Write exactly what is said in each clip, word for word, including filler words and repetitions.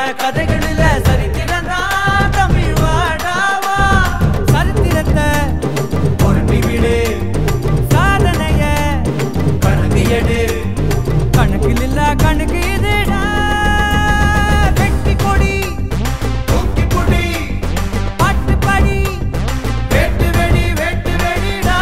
கதைகளில சரித்திரந்தா தம்பி வாடாவா சரித்திரத்தை பொருட்டி விடு சாதனைய கணக்கு எடு கணக்கில் இல்ல கணக்கு இதுடா வெட்டி கொடி தூக்கி புடி பாட்டு படி வெட்டு வெடி வெட்டு வெடிடா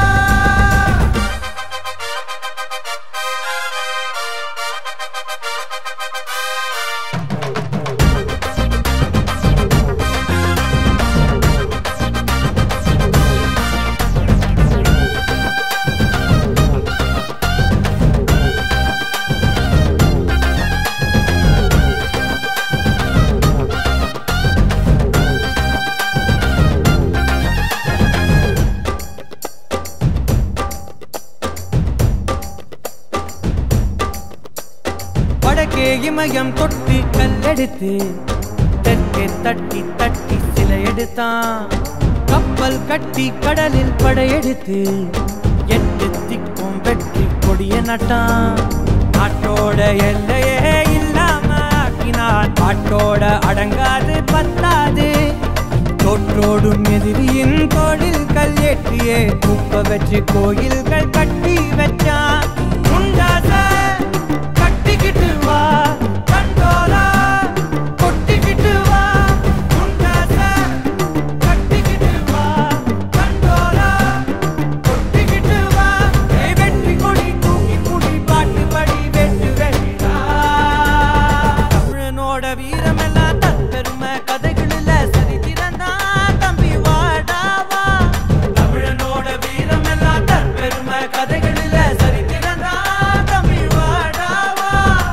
வடக்கே இமயம் தொட்டு கல்லெடுத்து தெற்கே தட்டி தட்டி சிலை எடுத்தான் கப்பல் கட்டி கடலில் படையெடுத்து எட்டு திக்கும் வெற்றி கொடிய நட்டான் நாட்டோட எல்லையே இல்லாம ஆக்கினான் பாட்டோட அடங்காது பத்தாது தோற்றோடும் எதிரியின் தோளில் கல் ஏற்றியே தூக்க வச்சு கோயில்கள் கட்டி வச்சான் உண்டாச கட்டிக்கிட்டு வா கண்டோலா கொட்டிக்கிட்டு வா உண்டாச கட்டிக்கிட்டு வா கண்டோலா கொட்டிக்கிட்டு வா வெற்றி கொடி தூக்கி புடி பாட்டு படி வெட்டு வெடிடா தமிழனோட வீரமெல்லாம் தற்பெருமை கதைகளில் சரித்திரந்தா தம்பி வாடாவா தமிழனோட வீரமெல்லாம் தற்பெருமை கதைகளில் சரித்திரந்தா தம்பி வாடாவா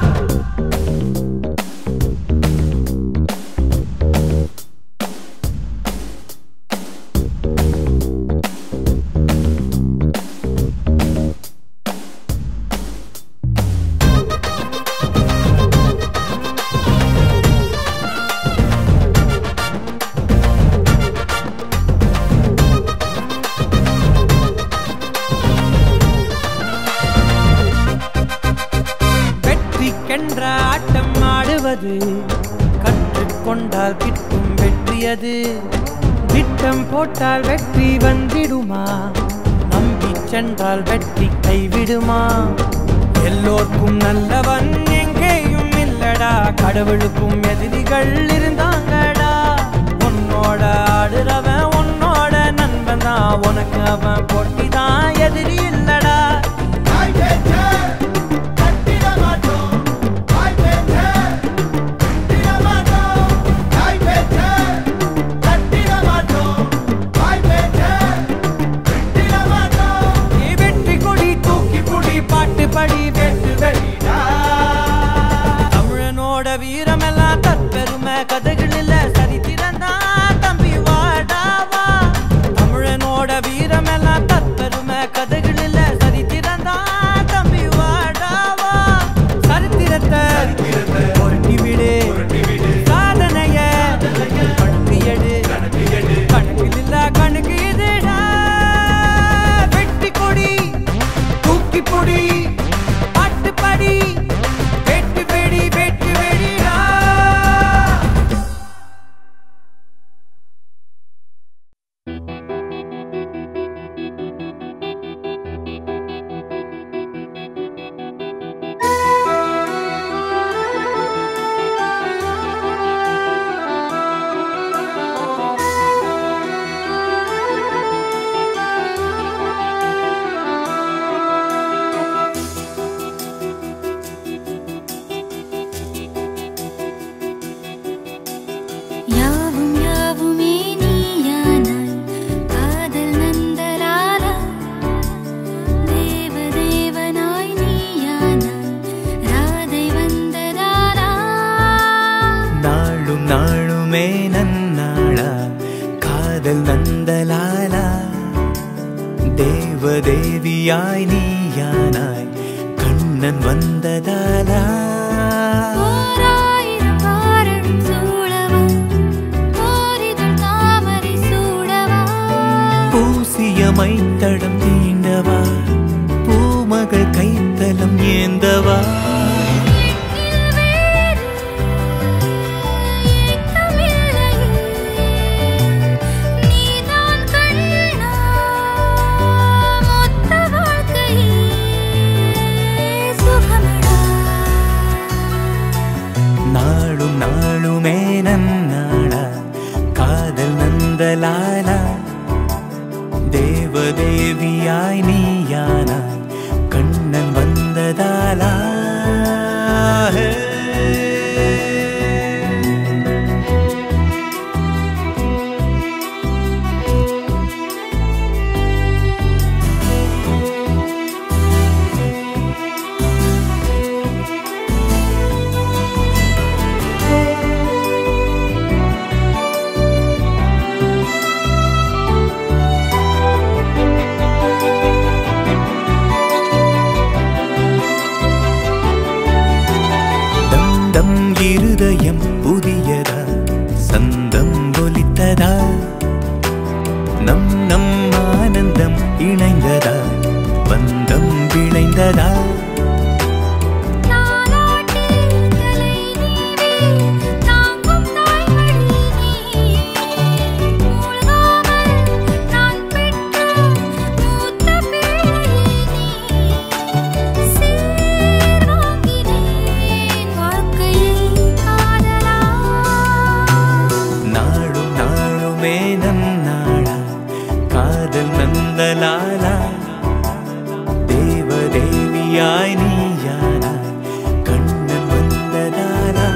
வெற்றிக்கென்ற ஆட்டம் ஆடுவது கற்றுக்கொண்டால் கிட்டும் வெற்றியது திட்டம் போட்டால் வெற்றி வந்திடுமா நம்பி சென்றால் வெற்றி கைவிடுமா எல்லோருக்கும் நல்லவன் எங்கேயும் இல்லடா கடவுளுக்கும் எதிரிகள் இருந்தாங்கடா உன்னோட ஆடுறவன் உன்னோட நண்பன் தான் உனக்கு அவன் போட்டி தான் எதிரி இல்லடா படி வெட்டு வெடிடா தமிழனோட வீரமெல்லாம் தற்பெருமை கதைகளில் சரித்திரந்தா தம்பி வாடாவா தமிழனோட வீரமெல்லாம் தற்பெருமை கதைகளில் சரித்திரந்தா தம்பி வாடாவா சரித்திரத்தை பொருட்டி விடு சாதனைய கணக்கு எடு கணக்கில் இல்ல கணக்கு இதுடா வெட்டி கொடி தூக்கி புடி பாட்டு படி வெட்டு வெடி வெட்டு வெடிடா தேவதேவியாய் நீயானாய் கண்ணன் வந்ததாலா பூசிய மைத்தடம் தீண்டவா பூமகள் கைத்தலம் ஏந்தவா இணைந்ததா பந்தம் விளைந்ததா நந்தலாலா தேவதேவியாய் நீயானாய் கண்ணன் வந்ததாலா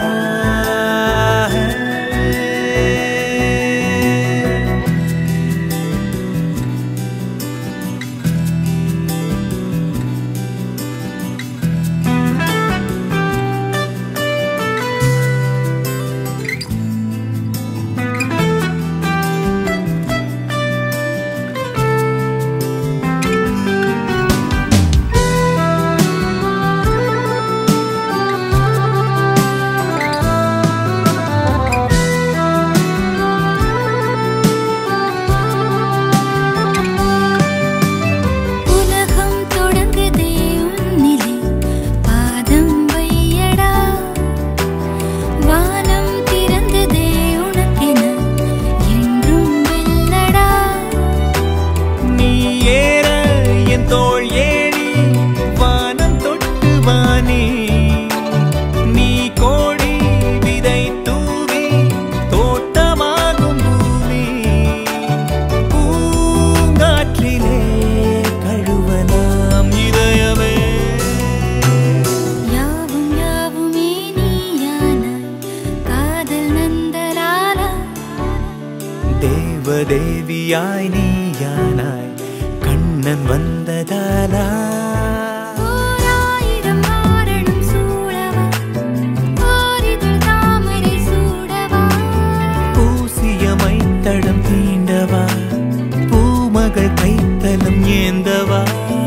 தேவதேவியாய் நீயானாய் கண்ணன் வந்ததாலா ஓராயிரம் ஆரணம் சூழவா ஓரிதழ் தாமரை சூடவா பூசிய மைத்தடம் தீண்டவா பூமகள் கைத்தலம் ஏந்தவா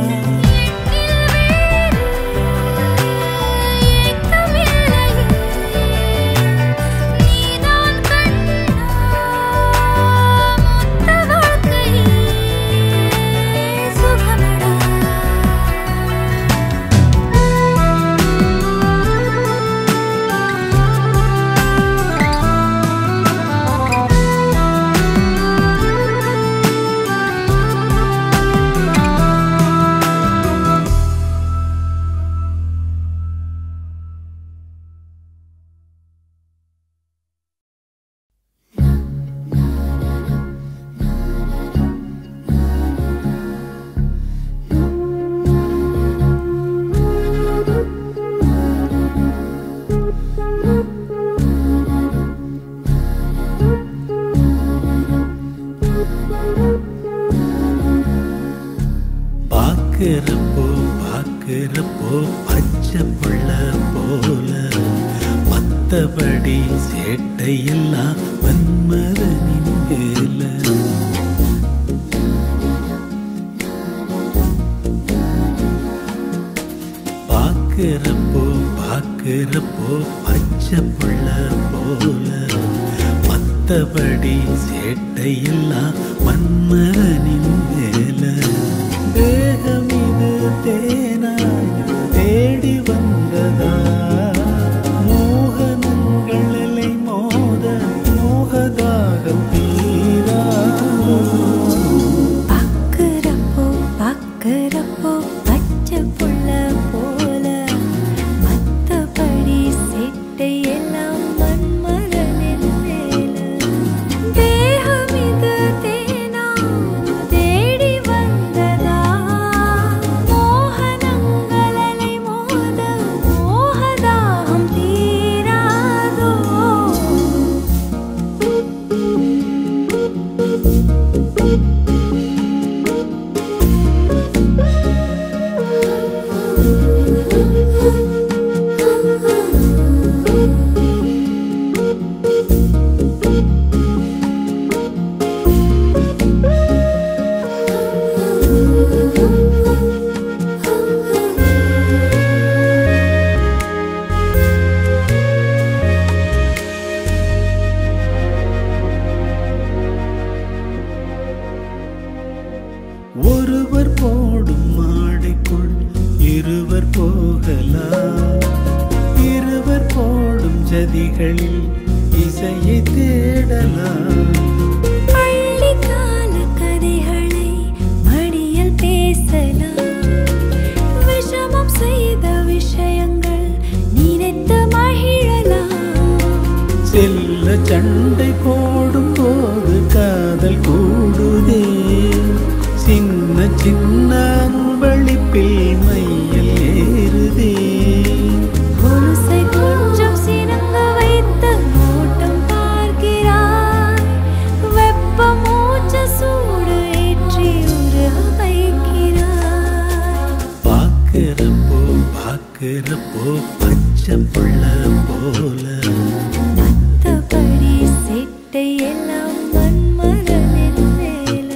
பாக்குறப்போ பாக்குறப்போ பச்சை புள்ள போல மத்தபடி சேட்டையெல்லாம் மன்மதனின் வேல பாக்குறப்போ பாக்குறப்போ பச்சை புள்ள போல மத்தபடி சேட்டையெல்லாம் மன்மதனின் வேல தேகம் இது தேனாய் தேடி வந்ததா மோகனங்களை மோத மோகதாகம் தீரா பாக்குறப்போ பாக்குறப்போ பச்சை புள்ள போல மத்தபடி சேட்டை எல்லாம் மன்மதனின் வேல தேகம் இது தேனா இசையை தேடலாம். பள்ளிக்கால கதைகளை மடியில் பேசலாம். விஷமம் செய்த விஷயங்கள் நினைத்து மகிழலாம். செல்ல சண்டை போடும் போது காதல் கூடுதே. சின்ன சின்ன அன்பளிப்பில் மையல் ஏறுதே. கொலுசை கொஞ்சம் சினங்க வைத்து ஓட்டம் பார்க்கிறாய். வெப்ப மூச்ச சூடு ஏற்றி உருக வைக்கிறாய். பார்க்கிறப்போ பார்க்கிறப்போ பச்சை புள்ள போல மத்தபடி செட்டை எல்லாம் மன்மதனின் வேலை.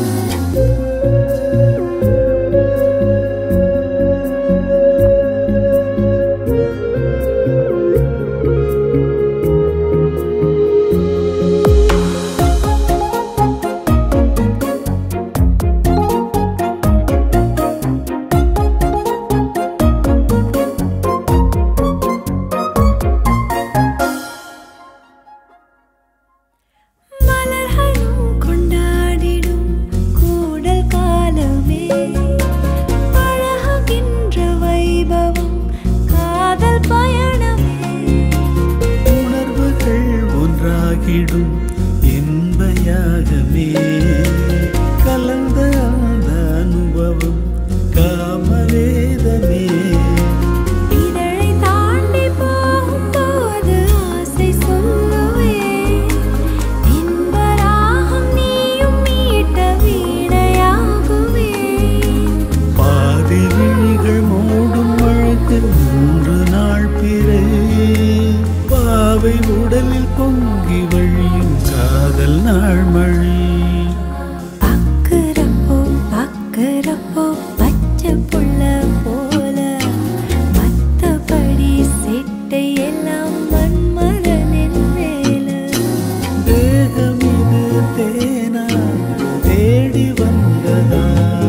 மலர்களும் கொண்டாடிடும் கூடல் காலமே. பழகுகின்ற வைபவம் காதல் பயணமே. உணர்வுகள் ஒன்றாகிடும் இன்பயாகமே. கலந்த அந்த அனுபவம் காமவேதமே. இதழை தாண்டி போகும்போது ஆசை சொல்லுவேன். இன்பராகம் நீயும் மீட்ட வீணையாகுவேன். பாதி விழிகள் மூடும் வழக்கு மூன்று நாள் பிறை. பாவை உடலில் பொங்கி வழியும் காதல் நாள் மழை. பார்க்கிறப்போ பார்க்கிறப்போ பச்சை புள்ள போல. மத்தபடி செட்டை எல்லாம் மன்மதனின் வேலை. தேகம் இது தேனா தேடி வந்ததா.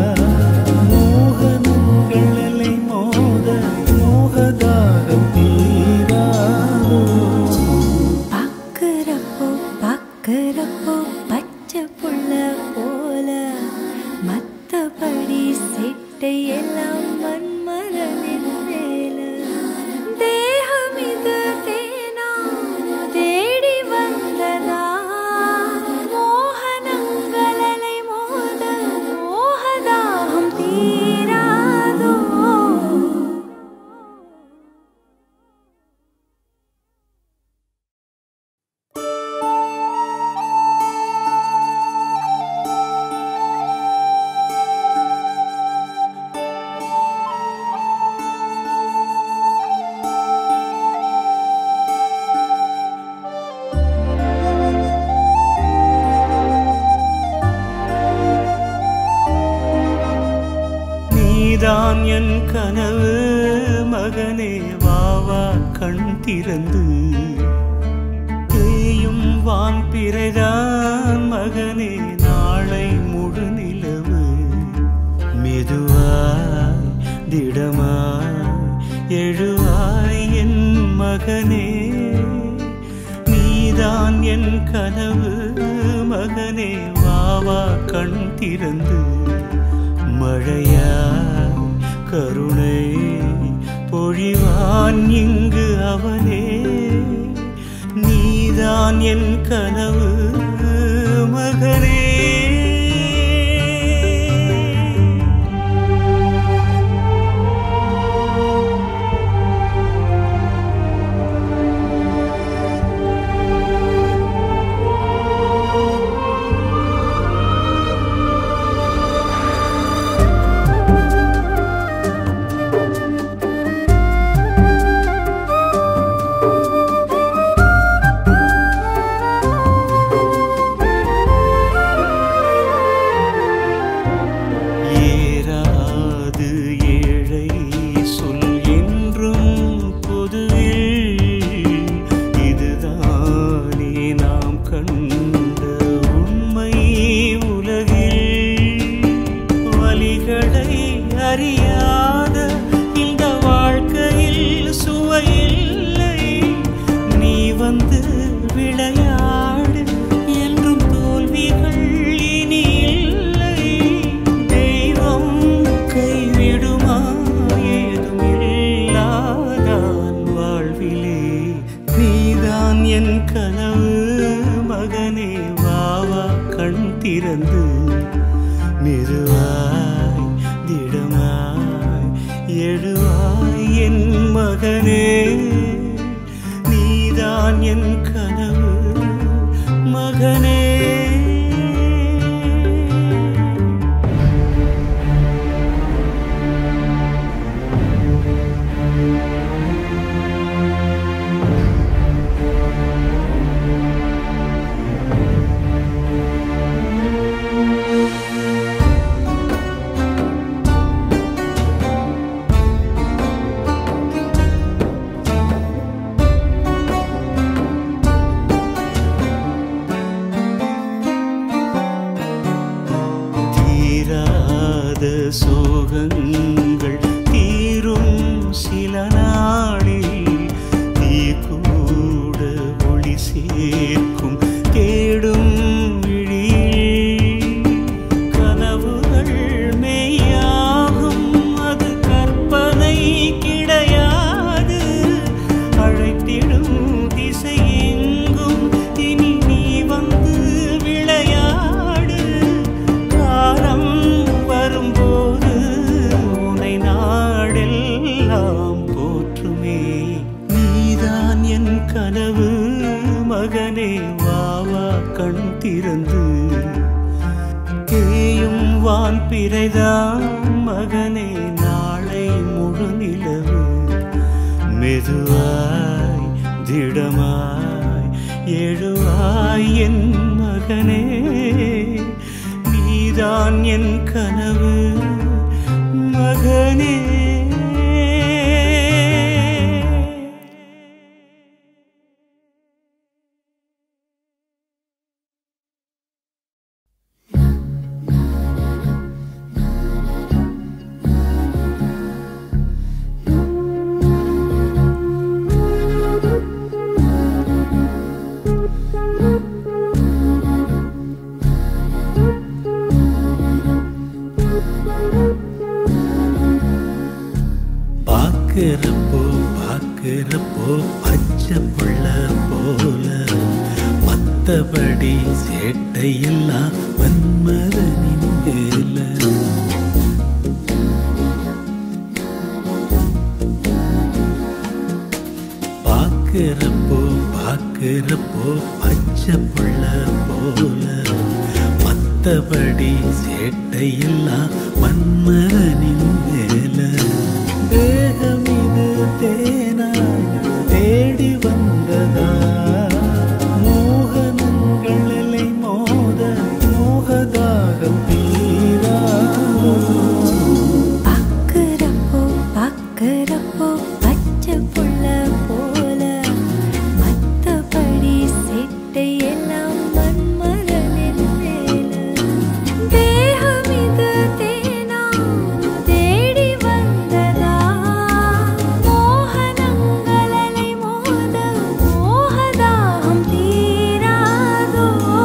மோகனங்களை மோத மோகதாகம் தீராதோ. பார்க்கிறப்போ பார்க்கிறப்போ பச்சை புள்ள போல. மத்தபடி செட்டை எல்லாம் மன்மதனின் வேலை. தேகம் இது தேனா தேடி வந்ததா. மோகனங்கள் அலை மோத மோகதாகம் தீராதோ. நீதான் என் கனவு மகனே வாவா கண் திறந்து. தேயும் வான் பிறைதான் மகனே நாளை முழு நிலவு. மெதுவாய் திடமாய் எழுவாய் என் மகனே. நீதான் என் கனவு மகனே வாவா கண் திறந்து. மழையா கருணை பொழிவான் இங்கு அவனே. நீதான் என் கனவு மகனே. மகனே வாவா கண் திறந்து மெதுவாய் திடமாய் எழுவாய் என் மகனே நீதான் என் கனவு மகனே சோகங்கள் தீரும் சில நாளில் நீ கூட ஒளி சேர்க்கும் தேடும் விழியில் கனவுகள் மெய்யாகும் அது கற்பனை கிடையாது அழைத்திடும் திசை எங்கும் இனி நீ வந்து விளையாடு காலம் வரும்போது உனை நாடெல்லாம் போற்றுமே நீதான் என் கனவு மகனே வாவா கண் திறந்து தேயும் வான் பிறைதான் மகனே நாளை முழு நிலவு மெதுவாய் திடமாய் எழுவாய் என் மகனே நீதான் என் கனவு மகனே பாக்கிறப்போ பாக்கிறப்போ பச்சை புள்ள போல மத்தபடி சேட்டையெல்லாம் மன்மதனின் மேல பாக்கிறப்போ பாக்கிறப்போ பச்சை புள்ள போல மத்தபடி சேட்டையெல்லாம் மன்மதனின் மேல தேகம் இது தேனாய் தேடி வந்ததா மோகனங்களை மோத மோகதாகம் தீரா பாக்குறப்போ பாக்குறப்போ பச்சை புள்ள போல மத்தபடி சேட்டை எல்லாம் மன்மதனின் மேல தேகம் இது தேனா தேடி வந்ததா மோகனங்களை மோத மோகதாகம் தீராதோ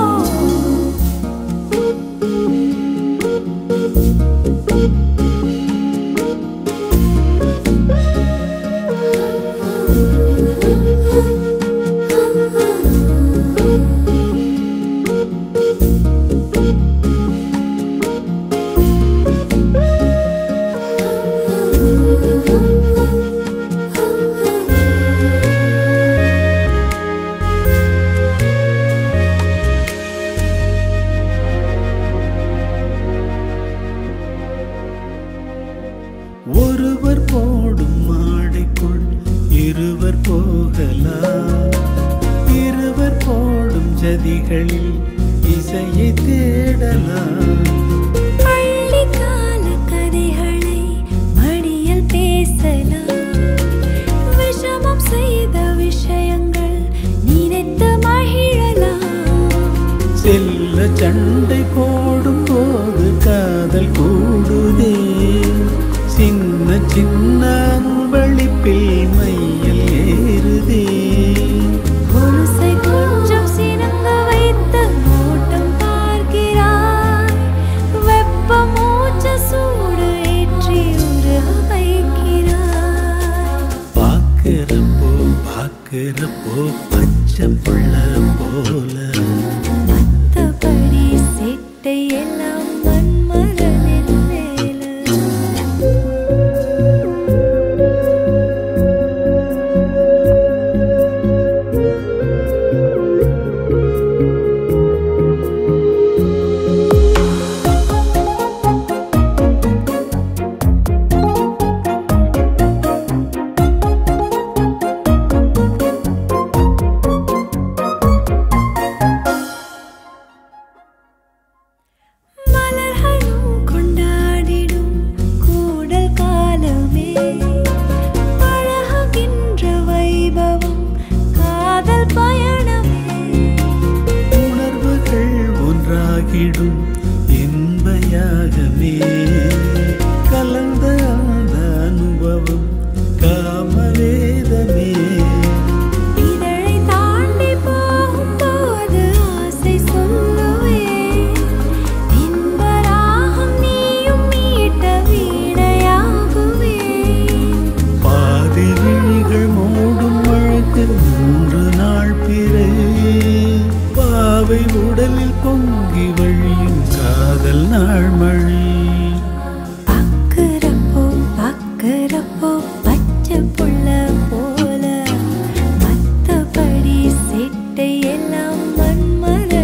ஒருவர் போடும் மாடைக்குள் இருவர் போகலாம் இருவர் போடும் ஜதிகளில் இசையை தேடலாம் பள்ளிக்கால கதைகளை மடியில் பேசலாம் விஷமம் செய்த விஷயங்கள் நினைத்து மகிழலாம் செல்ல சண்டை போடும் போது காதல் கூடுதே சின்ன சின்ன அன்பளிப்பில் மையல் ஏறுதே கொலுசை கொஞ்சம் சினங்க வைத்து நோட்டம் பார்க்கிறாய் வெப்ப மூச்ச சூடு ஏற்றி உருக வைக்கிறாய் பாக்கிறப்போ பாக்கிறப்போ பச்சை புள்ள போல பொங்கிடும் இன்பயாகமே கலந்த அந்த அனுபவம் காமவேதமே இதழை தாண்டி போகும்போது ஆசை சொல்லுவேன் இன்பராகம் நீயும் மீட்ட வீணையாகுவேன் பாதி விழிகள் மூடும் வழக்கு மூன்று நாள் பிறை பாவை உடலில் பொங்கி வழியும் காதல் நாள் மழை பார்க்கிறப்போ பார்க்கிறப்போ பச்சை புள்ள போல மத்தபடி சேட்டை எல்லாம் மன்மத